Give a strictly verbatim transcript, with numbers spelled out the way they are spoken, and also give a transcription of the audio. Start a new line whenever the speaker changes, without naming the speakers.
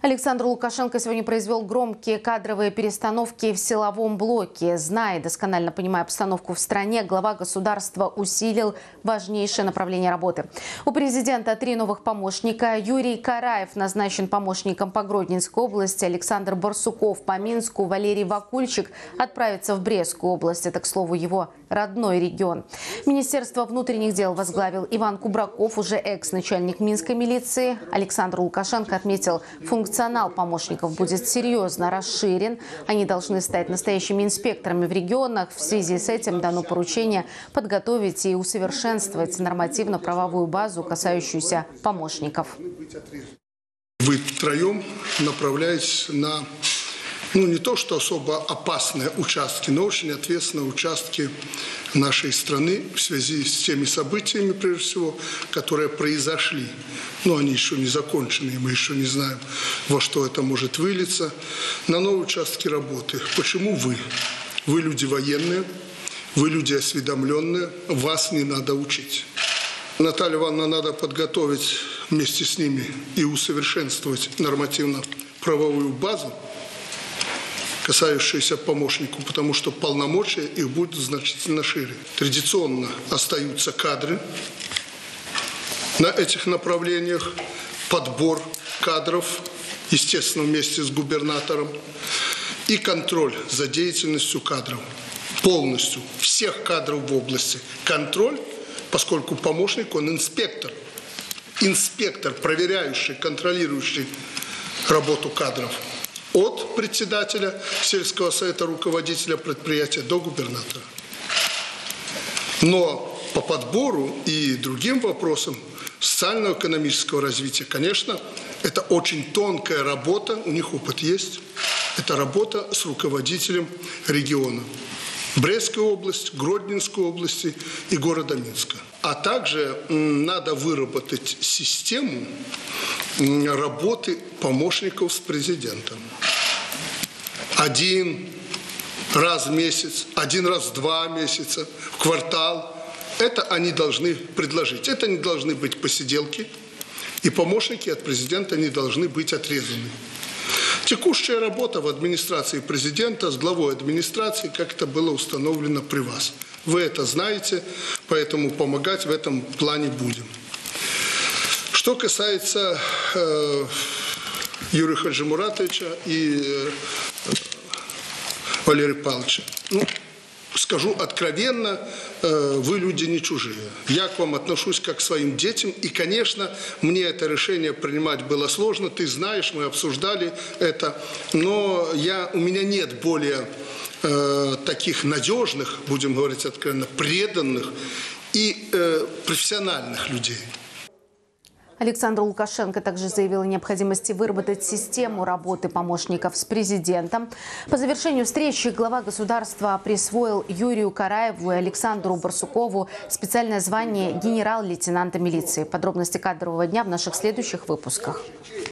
Александр Лукашенко сегодня произвел громкие кадровые перестановки в силовом блоке. Зная, досконально понимая обстановку в стране, глава государства усилил важнейшее направление работы. У президента три новых помощника. Юрий Караев назначен помощником по Гродненской области, Александр Барсуков по Минску, Валерий Вакульчик отправится в Брестскую область. Это, к слову, его родной регион. Министерство внутренних дел возглавил Иван Кубраков, уже экс-начальник Минской милиции. Александр Лукашенко отметил, функционал помощников будет серьезно расширен. Они должны стать настоящими инспекторами в регионах. В связи с этим дано поручение подготовить и усовершенствовать нормативно-правовую базу, касающуюся помощников.
Вы втроем направляетесь на, ну, не то что особо опасные участки, но очень ответственные участки нашей страны в связи с теми событиями, прежде всего, которые произошли. Но они еще не закончены, и мы еще не знаем, во что это может вылиться. На новые участки работы. Почему вы? Вы люди военные, вы люди осведомленные, вас не надо учить. Наталья Ивановна, надо подготовить вместе с ними и усовершенствовать нормативно-правовую базу, касающуюся помощников, потому что полномочия их будут значительно шире. Традиционно остаются кадры на этих направлениях, подбор кадров, естественно, вместе с губернатором, и контроль за деятельностью кадров. Полностью всех кадров в области. Контроль, поскольку помощник, он инспектор. Инспектор, проверяющий, контролирующий работу кадров. От председателя сельского совета, руководителя предприятия до губернатора. Но по подбору и другим вопросам социально-экономического развития, конечно, это очень тонкая работа, у них опыт есть. Это работа с руководителем региона. Брестской области, Гродненской области и города Минска. А также надо выработать систему работы помощников с президентом. Один раз в месяц, один раз в два месяца, в квартал. Это они должны предложить. Это не должны быть посиделки. И помощники от президента не должны быть отрезаны. Текущая работа в администрации президента с главой администрации, как это было установлено при вас. Вы это знаете, поэтому помогать в этом плане будем. Что касается э, Юрия Хаджимуратовича и э, Валерия Павловича, ну, скажу откровенно, э, вы люди не чужие. Я к вам отношусь как к своим детям. И, конечно, мне это решение принимать было сложно. Ты знаешь, мы обсуждали это. Но я, у меня нет более э, таких надежных, будем говорить откровенно, преданных и э, профессиональных людей.
Александр Лукашенко также заявил о необходимости выработать систему работы помощников с президентом. По завершению встречи глава государства присвоил Юрию Караеву и Александру Барсукову специальное звание генерал-лейтенанта милиции. Подробности кадрового дня в наших следующих выпусках.